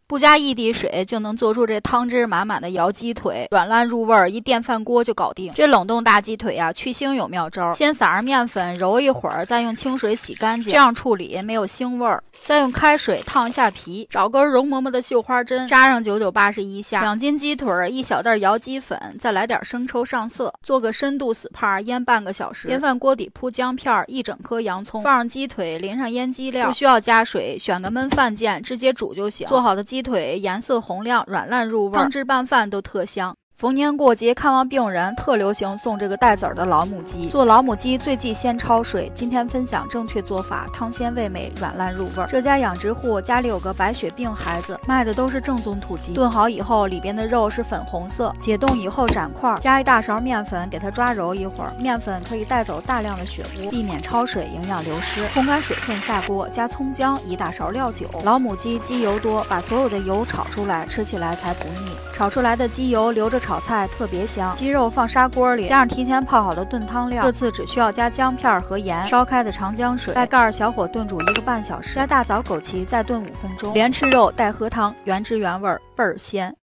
不加一滴水就能做出这汤汁满满的窑鸡腿，软烂入味，一电饭锅就搞定。这冷冻大鸡腿呀，去腥有妙招，先撒上面粉揉一会儿，再用清水洗干净，这样处理没有腥味儿。再用开水烫一下皮，找根绒嬷嬷的绣花针，扎上9981下。2斤鸡腿，1小袋窑鸡粉，再来点生抽上色，做个深度死泡，腌半个小时。电饭锅底铺姜片，1整颗洋葱，放上鸡腿，淋上腌鸡料，不需要加水，选个焖饭键直接煮就行。做好的鸡腿颜色红亮，软烂入味，汤汁拌饭都特香。逢年过节看望病人，特流行送这个带籽儿的老母鸡。做老母鸡最忌先焯水，今天分享正确做法，汤鲜味美，软烂入味。这家养殖户家里有个白血病孩子，卖的都是正宗土鸡。炖好以后，里边的肉是粉红色，解冻以后斩块，加1大勺面粉，给它抓揉一会儿。面粉可以带走大量的血污，避免焯水，营养流失。烘干水分下锅，加葱姜1大勺料酒。老母鸡鸡油多，把所有的油炒出来，吃起来才不腻。炒出来的鸡油留着炒菜特别香。鸡肉放砂锅里，加上提前泡好的炖汤料，这次只需要加姜片和盐，烧开的长姜水，盖盖小火炖煮1个半小时，加大枣枸杞再炖5分钟。连吃肉带喝汤，原汁原味，倍儿鲜。